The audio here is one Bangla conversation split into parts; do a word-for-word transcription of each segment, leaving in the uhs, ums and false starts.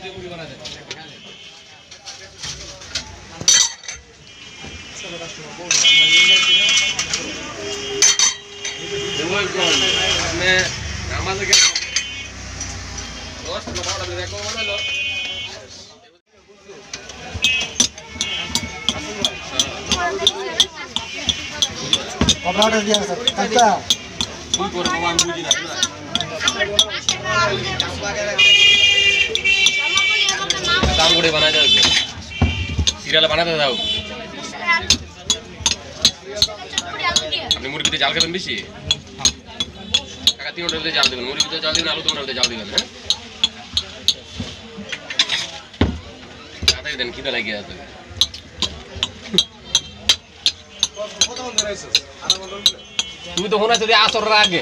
কত অর্ডার দিয়া আছে কাকা কি করব আমি বুঝি না দাম করে বানাই দাও সিরিয়াল বানাতে দাও আপনি মুরগিতে জাল খাবেন বেশি কাকা তিন অর্ডার জাল দেবেন মুরগিতে জাল দিবেন আলু তোমার জাল দিবেন হ্যাঁ তাড়াতাড়ি দেন খিদে লাগিয়ে আছে তুই তো মনে যদি আসর আগে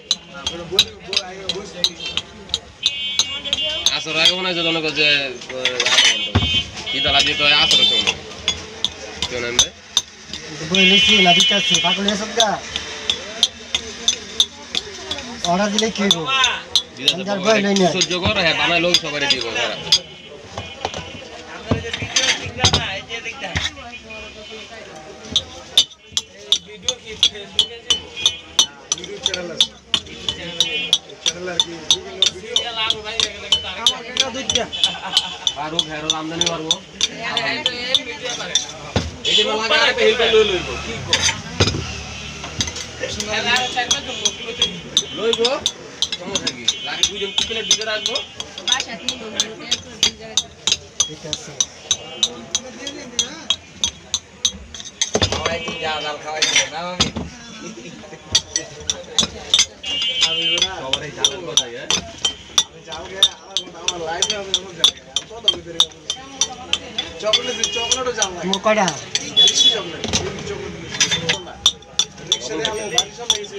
আসর আগে মনে হচ্ছে জনক যে খিদে লাগিয়ে তো আসরের সময় কেউ নেন রে বলেছি না দিচ্ছি পাগল এসব গা অর্ডার দিলে কি হইব সহ্য কর হ্যাঁ বানাই লোক সবাই দিব সারা ফারুক হেরো আমদানি পারবো এই যে লাগা একটা হেল্প লই লইব কি কো লইব সমস্যা কি লাগে দুইজন কি প্লেট দিতে রাখবো বাসা তিন লোক ঠিক আছে খাওয়াই দিন যা জাল খাওয়াই দিন না আমি আমি না সবারই জালের কথা হ্যাঁ আমি যাও গে আমার লাইফে আমি ওখানে যাই কত ভিতরে চকলেট চকলেটও জাল না কয়টা বেশি চকলেট চকলেট রিকশা দিয়ে আমি বাড়ির সামনে এসে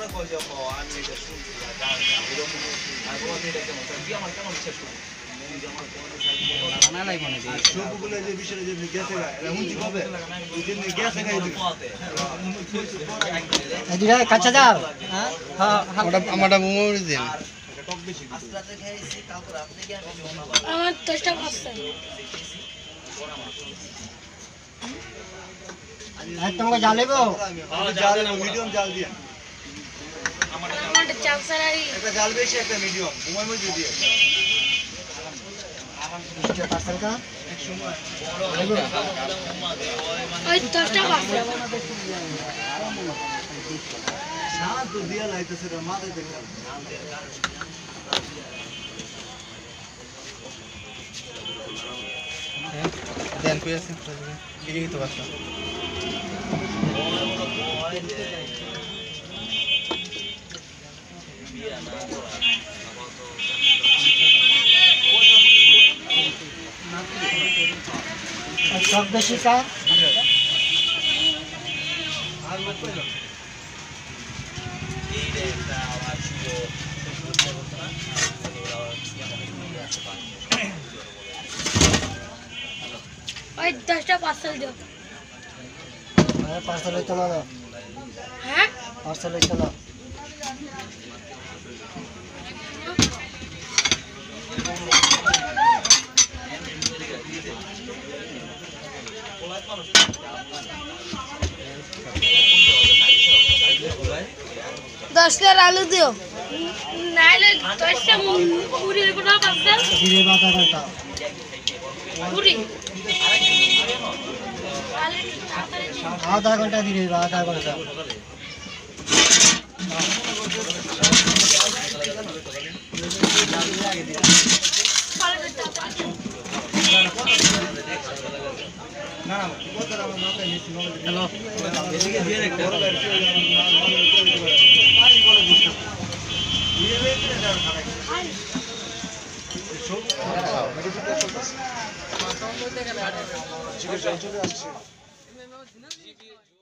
আমারে কই যে ও আমি এটা শুনছি আর এরকম আর বড় এটা কেমন তুই আমার কেমন ইচ্ছা শুনি না নাই মনে দিই সবগুলো যে বিষয়ে যে গেছে এরা হুঁচি কবে ওই দিন গেছে গাই দিই এদিকে কাঁচা যাও হ্যাঁ হ্যাঁ আমারটা আমারটা মোমোরি দেন এটা টক বেশি আজকে খাইছি কালকে রাতে কি আমি আমার দশটা পাঁচটা আর তোমাকে জ্বালেবো জাল মিডিয়াম জাল দিয়া আমার চাল সারারি একটা জাল বেশি একটা মিডিয়াম ঘুমাই মধ্যে দিয়ে পার্সেল কা এক সময় ওই দশটা পাঁচটা শান্ত দিয়া লাইতেছে রে মাথায় দেখলাম দেন কই আছে এই যে তো বাচ্চা সব বেশি কা আর লোক কইলো এই রে একটা আওয়াজ ছিল ওই দশটা পার্সেল দিও পার্সেল হইতো না হ্যাঁ পার্সেল হইতো না দশটার আলু দিও নাইলে দশটা পুরি দেবো না পার্সেল ধীরে আধা ঘন্টা পুরি আধা ঘন্টা ধীরে আধা ঘন্টা না না কথা আমার মাথায় নিছি হ্যালো এদিকে দিয়ে রে বড় গাড়ি পানি বলে দিছ দিয়ে রেখে না খারাপ সব ঠিক আছে চলে আসছে